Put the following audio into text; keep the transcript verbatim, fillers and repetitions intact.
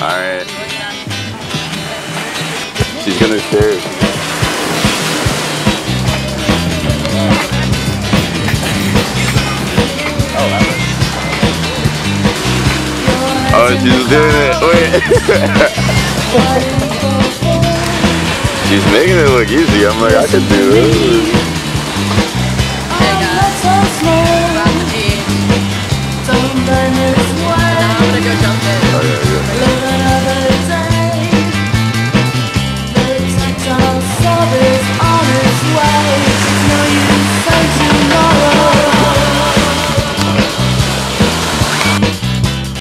Alright. She's gonna share. Oh, she's doing it. Wait. She's making it look easy. I'm like, I could do this.